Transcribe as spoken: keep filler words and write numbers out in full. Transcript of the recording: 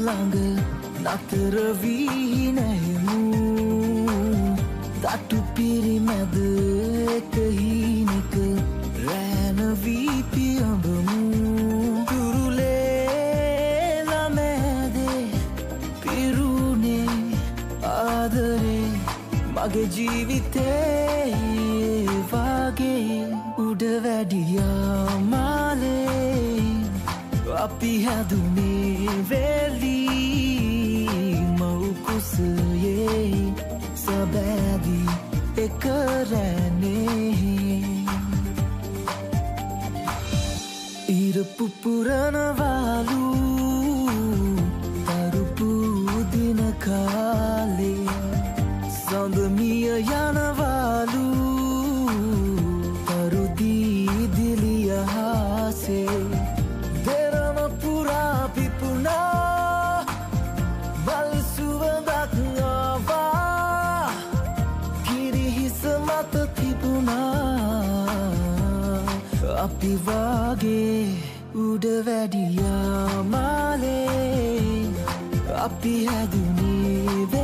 ළඟ නතර වී නැහෙමු දටු පිරිමැද එක හීනෙක රෑන වී පියඹමු කුරුලේ ළමෑදේ පිරුණේ ආදරේ මගේ ජීවිතේ වගේ උඩ වැඩියා මාලේ අපි හැදුනේ වෙලී මව් කුසයේ සබෑදී එක රැනේ ඉර පුපුරනවාලු තරුපු දින කාලේ සඳ මිය යනවාලු තරුදී දිලිය හාසේ දෙරම පුරා පිපුණා මල් සුවඳක් ආවා කිරිහිස මත තිබුණා අපි වාගේ උඩ වැඩියා මාලේ අපි හැදුනේ